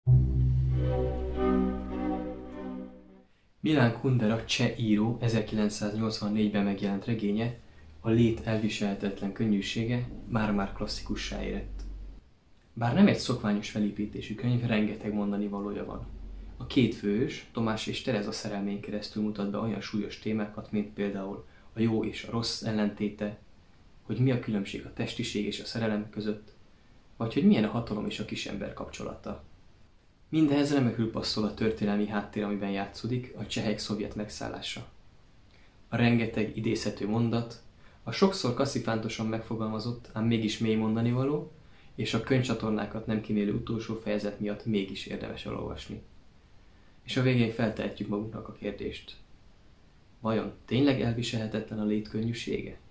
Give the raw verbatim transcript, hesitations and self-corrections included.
Milan Kundera cseh író ezerkilencszáznyolcvannégyben megjelent regénye, A lét elviselhetetlen könnyűsége már-már klasszikussá érett. Bár nem egy szokványos felépítésű könyv, rengeteg mondani valója van. A két főhős, Tomás és Tereza szerelmén keresztül mutat be olyan súlyos témákat, mint például a jó és a rossz ellentéte, hogy mi a különbség a testiség és a szerelem között, vagy hogy milyen a hatalom és a kisember kapcsolata. Mindehhez remekül passzol a történelmi háttér, amiben játszódik, a csehek szovjet megszállása. A rengeteg idézhető mondat, a sokszor kaszifántosan megfogalmazott, ám mégis mély mondanivaló, és a könyvcsatornákat nem kímélő utolsó fejezet miatt mégis érdemes elolvasni. És a végén feltehetjük magunknak a kérdést. Vajon tényleg elviselhetetlen a lét könnyűsége?